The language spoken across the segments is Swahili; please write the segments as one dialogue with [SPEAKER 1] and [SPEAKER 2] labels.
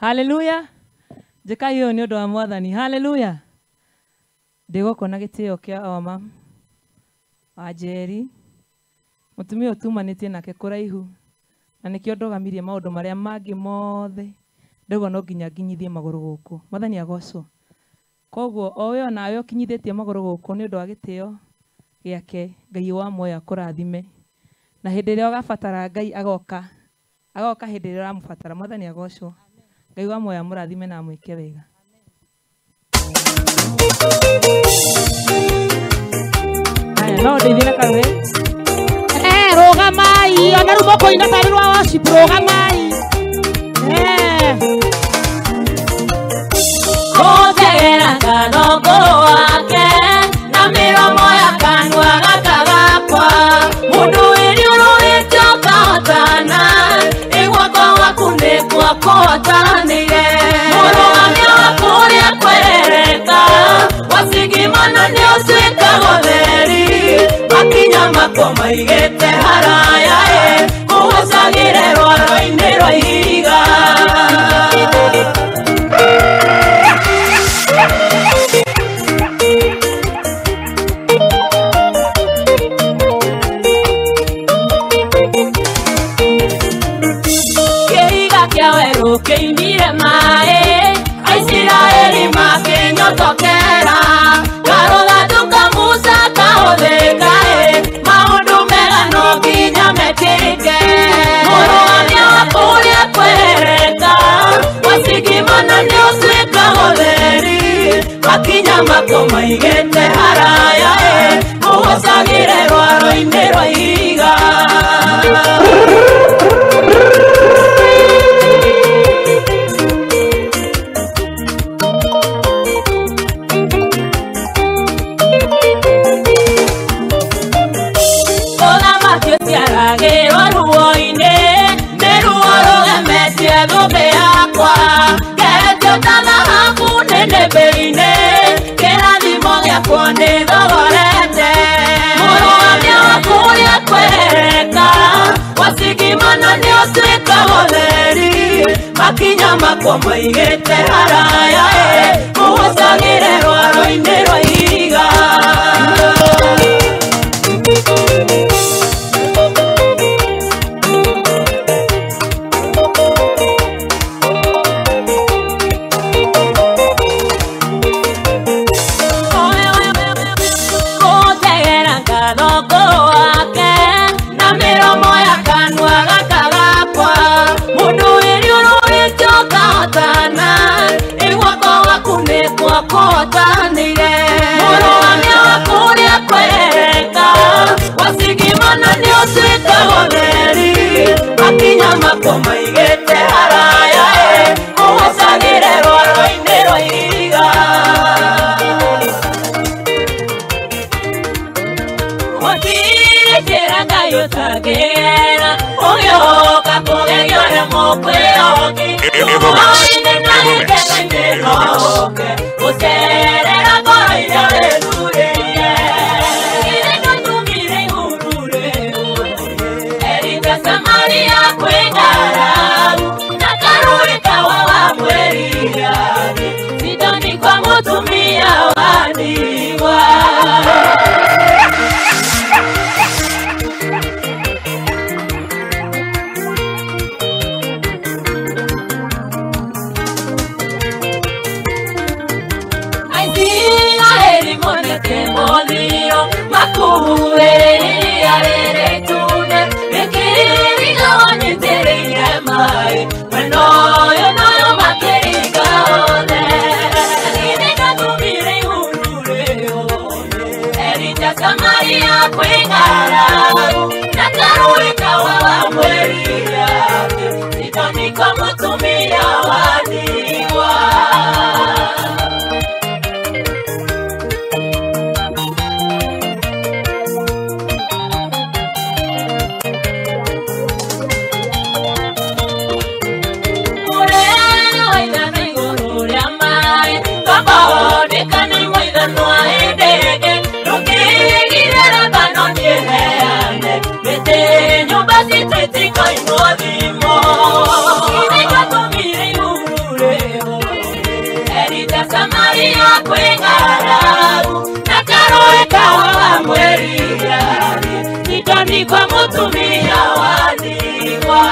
[SPEAKER 1] Hallelujah. Jeka hiyo ni ndo wa mwathani. Hallelujah. Ndego kona gitio kia oma. Ajeri. Mutumia utumanite nake kuraihu. Na nikio ndogamirie maundu maria mangi mothe. Ndego no nginya nginyithie maguru guku. Mwathani agocwo. Koguo o we ona yo kinyithitie maguru guku ni ndo wa gitio giake Ngai wa moya kurathime. Na hindi ria ugabatara Ngai agoka. Agoka hindi ria uramubatara. Mwathani agocwo. Ngai wa moya murathime na mwike wega. Aya no ndithire kawe.
[SPEAKER 2] Rogamai ona rumoko ina tari rwa worship rogamai.
[SPEAKER 3] Kogera kadogo wake na miromo ya kanwa gakagakwa. Mundu iri uruitio kahotana igwako waku nikwa kohotanire. Murugamia waku uria kwerereka wasigimana ni utuikaga theri. Makinya mako maigite haraya kugucagire rwaro-ini rwa ihiga. Kĩhiga kĩa werũ kĩimire maĩ, Aisiraeli makĩnyotokera. Karũgathuka Musa kahũthĩka, maũndũ mega no nginya mekĩke. Mũrũgamia waku ũrĩa kwerereka wasigimana nĩ ũtuĩkaga theri. Makinya mako maigĩte haraya mũgũcagĩre rwaro-inĩ rwa ihiga. Ciaragĩrwo ruo-inĩ nĩ ruo rũgemetie thũmbĩ yakwa. Ngeretio ta thahabu nĩnĩmbĩ-inĩ kĩrathimo gĩakwo nĩthogorete. Mũrũgamia waku ũrĩa kwerereka wasigimana nĩ ũtuĩkaga theri. Makinya mako maigĩte haraya mũgũcagĩre rwaro-inĩ rwa ihiga. Mũrũgamia waku ũrĩa kwerereka wasigimana nĩ ũtuĩkaga theri. Makinya mako maigĩte haraya mũgũcagĩre rwaro-inĩ rwa ihiga. Gũtirĩ njĩra Ngai ũtangĩgera ũgĩũka kũgeria ũrĩa mũkwĩhoki. Rũĩ-inĩ na gĩkeno-inĩ no ũke gũcerera ngoro iria wĩthurĩire. Githĩ ndũtumire ihuru rĩu Elijah Samaria kwĩ ng'aragu na karũũĩ kawa wamwĩrire Sidoni kwa mũtumia wa ndigwa. Makuĩrĩria rĩrĩ itune rĩkĩringa wanyitĩrĩire maĩ. Mwena ũyũ noyo makĩringa othe. Githĩ ndatumire ihuru rĩu Elijah Samaria kwĩ ng'aragu na karũũĩ kawa wamwĩrire Sidoni kwa mũtumia wa ndigwa. Nyumba si twitiko ino cia kwĩng'aragu na karũĩ kawa mwĩririari nĩndonigwo mũtumia wa ndigwa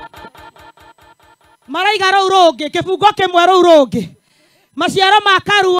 [SPEAKER 2] maraiga rũu rũngĩ kĩbungo kĩmwe rũu rũngĩ maciaro ma Karua